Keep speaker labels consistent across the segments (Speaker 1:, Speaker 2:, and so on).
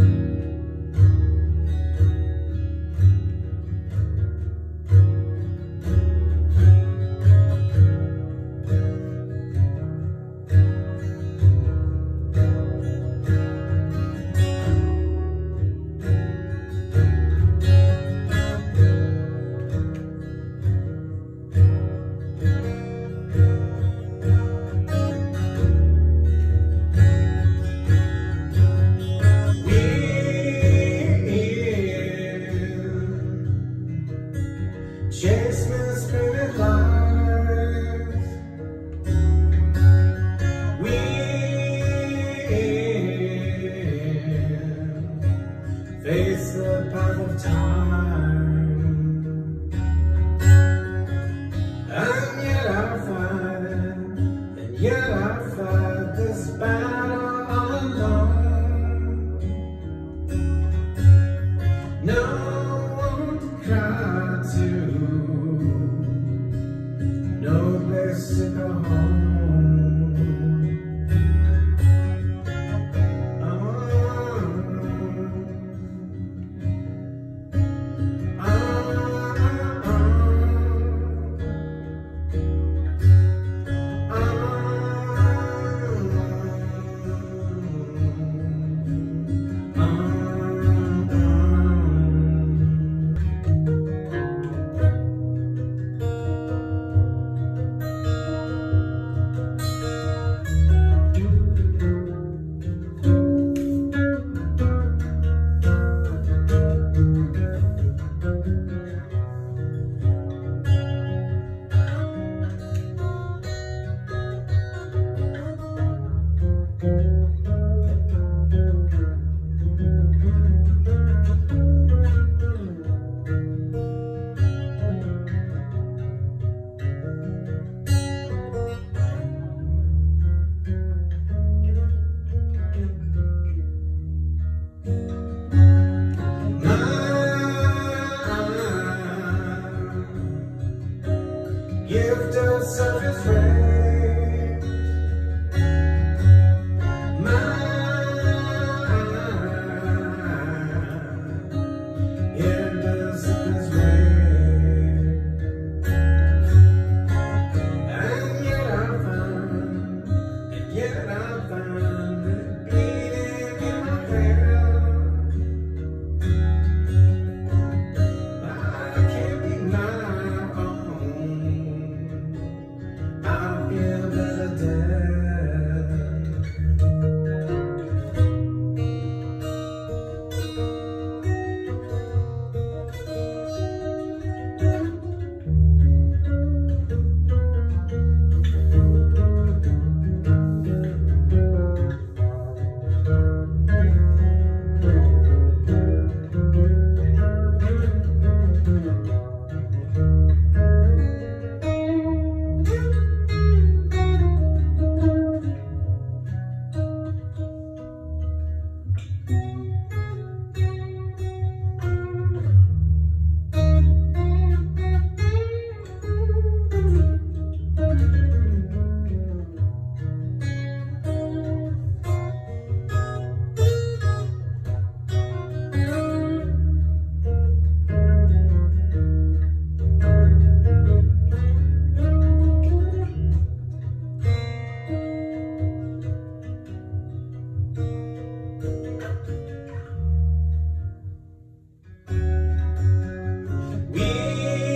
Speaker 1: Chase me the spirit lies. We face the path of time, and yet I fight, and yet I fight this battle all alone. No one to cry to, no place to go home. Gift of self-restraint, mine, innocence reign, and yet I find it beating in my head. I can't be my own. I feel better dead.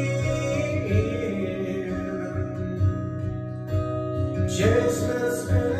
Speaker 1: Chase me the spirit.